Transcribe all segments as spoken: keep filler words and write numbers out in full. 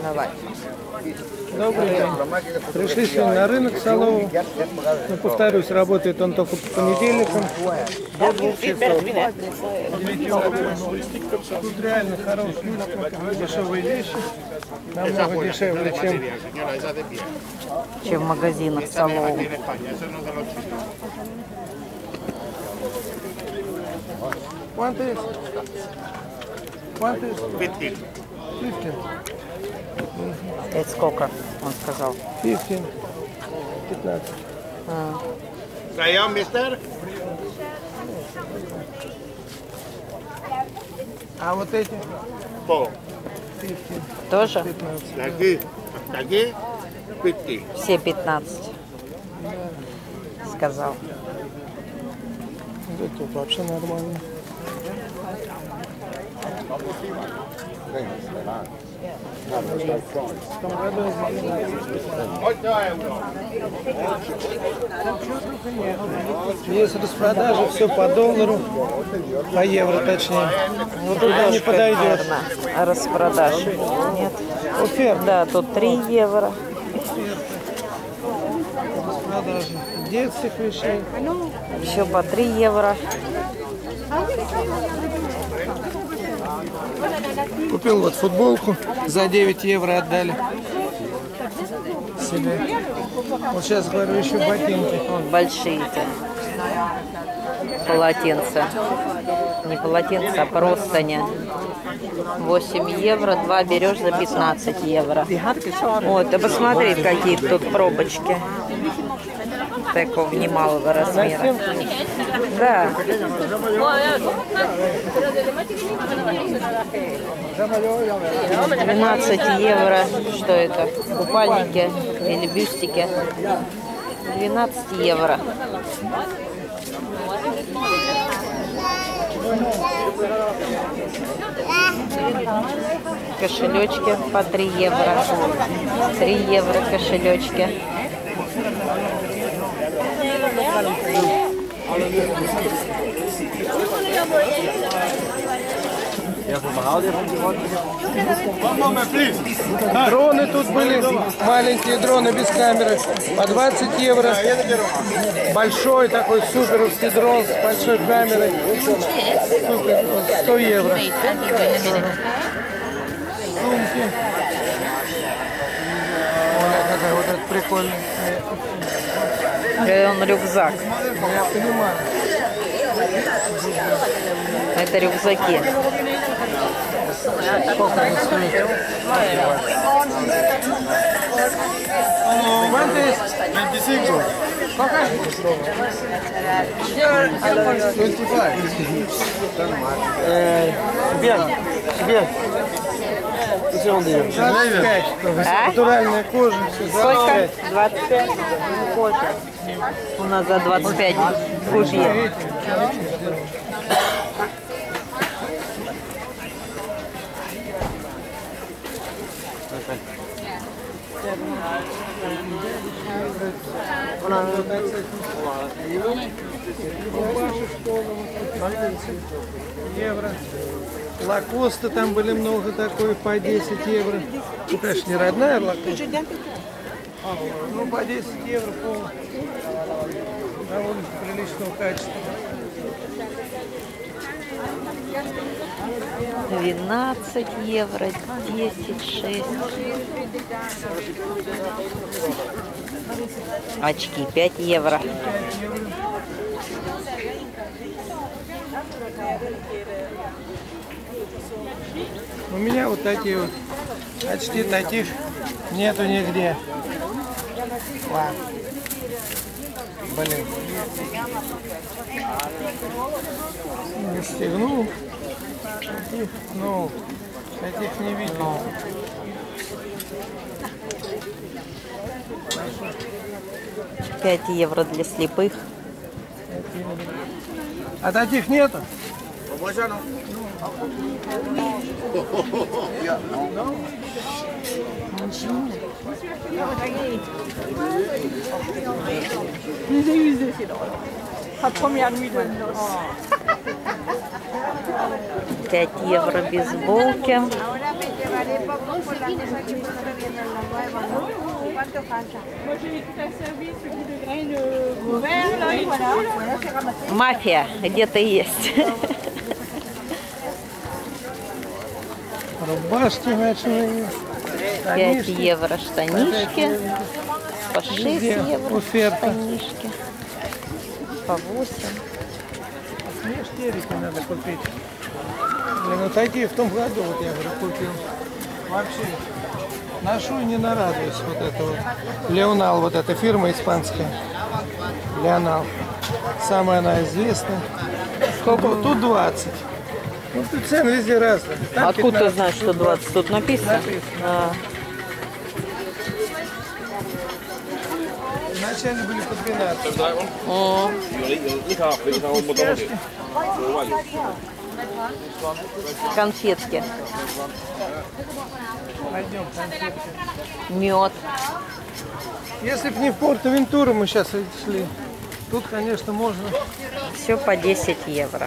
Давай. Добрый день. Пришли сегодня на рынок Салову. Ну, повторюсь, работает он только по понедельникам до двух часов. Тут реально хорошие, дешевые вещи. Намного дешевле, чем, чем в магазинах Салову. Quanto é isso? Quanto é isso? fifty. fifteen. Это сколько, он сказал? fifteen. пятнадцать. А. Район, мистер? А вот эти? По. fifteen. Тоже? пятнадцать. Такие, такие, fifty. Все пятнадцать. Сказал. Да тут вообще нормально. В том году есть распродажа, все по доллару, по евро точнее. Вот туда не подойдет. Распродаж. Нет. Оферта. Да, тут три евро. Распродажа детских вещей. Еще по три евро. Купил вот футболку, за девять евро отдали себе. Вот сейчас, говорю, еще ботинки. Вот большие-то полотенца. Не полотенца, а простыня. восемь евро, два берешь за пятнадцать евро. Вот, а посмотри, какие тут пробочки. Такого немалого размера. Да. двенадцать евро. Что это? Купальники или бюстики? двенадцать евро. Кошелечки по три евро. три евро кошелечки. Дроны тут были, маленькие дроны без камеры, по двадцать евро. Большой такой суперовский дрон с большой камерой, супер, сто евро. Сумки. Ой, какая вот это прикольная. Он рюкзак. Я понимаю. Это рюкзаки. Сколько они стоят? veinticinco. Bien, bien. двадцать пять. А? Натуральная кожа. Сколько? двадцать пять. Кожа. У нас за двадцать пять кужье. Евро. Лакоста там были много такой, по десять евро. Ну, конечно, не родная лакоста. Ну, по десять евро пол. Довольно приличного качества. двенадцать евро, десять, шесть. Очки пять евро. У меня вот такие вот очки, таких нету нигде. Ладно. Блин. Не стегнул. Таких, ну, таких не видно. пять евро для слепых. А таких нету? пять евро бейсболки. pagaré poco por la cosa que me está viendo en la nueva, ¿no? ¿Cuánto falta? Мафия где-то есть. Рубашки ночные. пять евро штанишки. По шесть евро оферта. штанишки. По восемь. Мне штерики надо купить. Блин, ну такие в том году, вот я говорю, купил. Вообще, ношу и не нарадуюсь вот это вот. Леонал, вот эта фирма испанская. Леонал. Самая она известная. Сколько? Тут двадцать. Ну, тут цены везде разные. Там Откуда ты пятнадцать, знаешь, что тут двадцать? Тут написано? Написано. А, Вначале были по двенадцать. о, конфетки. Пойдем, конфетки. Мед. Если бы не в Порто-Вентуру мы сейчас шли, тут, конечно, можно. Все по десять евро.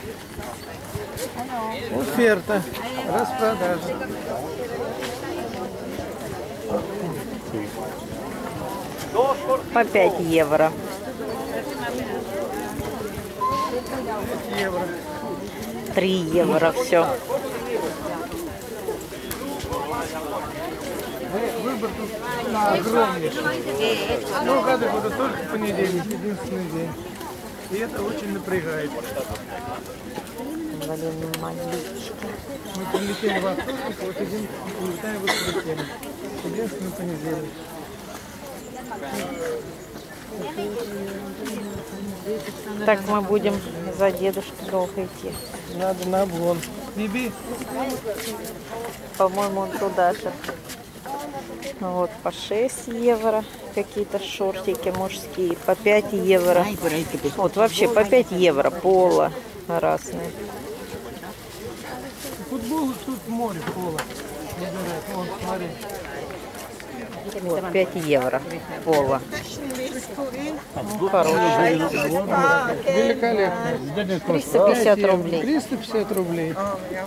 Оферта, распродажа. По пять евро. Евро. три евро все. Выбор тут огромнейший. Ну, годы будут только понедельник, единственный день. И это очень напрягает. Блин, малючки. Мы прилетели во вторник, вот один улетаем в воскресенье. Единственный понедельник. Так мы будем за дедушкой долго идти. Надо на обгон. Биби. По-моему, он туда же. Ну вот по шесть евро какие-то шортики мужские, по пять евро. Вот вообще по пять евро поло разные. Футбол тут море, пола. Выбирать. Вон, смотри. Вот пять евро поло. Ну, хороший. Великолепно. триста пятьдесят рублей. триста пятьдесят рублей.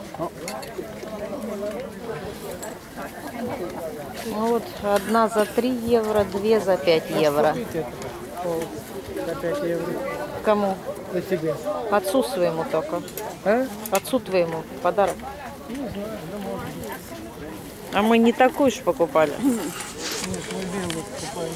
Ну вот одна за три евро, две за пять евро. Купить это. Пол за пять евро. Кому? За тебя. Отцу своему только. А? Отцу твоему подарок. А мы не такую ж покупали. Нет, мы белую покупаем.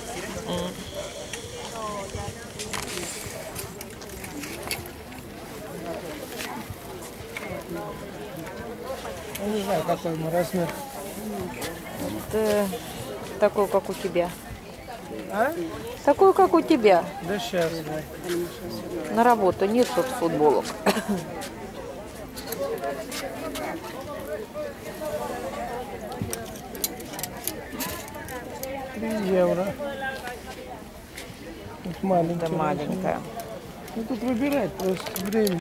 Я не знаю, какой мы размер. Это такой, как у тебя. А? Такой, как у тебя. Да сейчас. На работу нет тут футболок. три евро. Тут маленькая. Это маленькая. Ну тут выбирать просто время.